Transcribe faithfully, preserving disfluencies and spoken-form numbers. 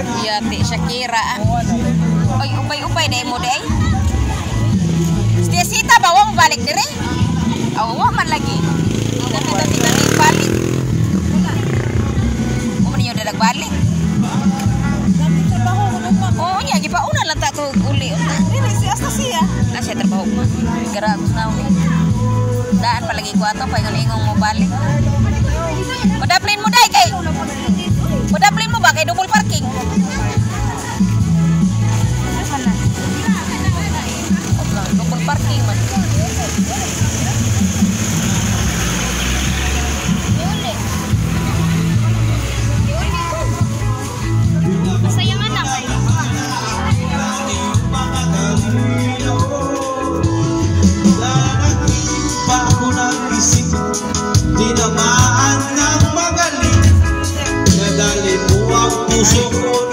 Iya, ti Shakira. Oy, upay-upay na mo day. Sita bawa mo balik dire. Awa man lagi. Tingnan kita tingnan ni balik. Mo man yung dalag balik. Oh, nya gipauna lang ta to uli unta. Dili si asta siya. Na siya trabaho mo. Grabe na ni. Daan palagi ko ato pa ingong mo balik. Padaplin mo dai kay. Padaplin mo ba kay double parking. Double parking man. Masayangan lang kayo. Tinamaan ng magaling, nadali mo ang puso ko.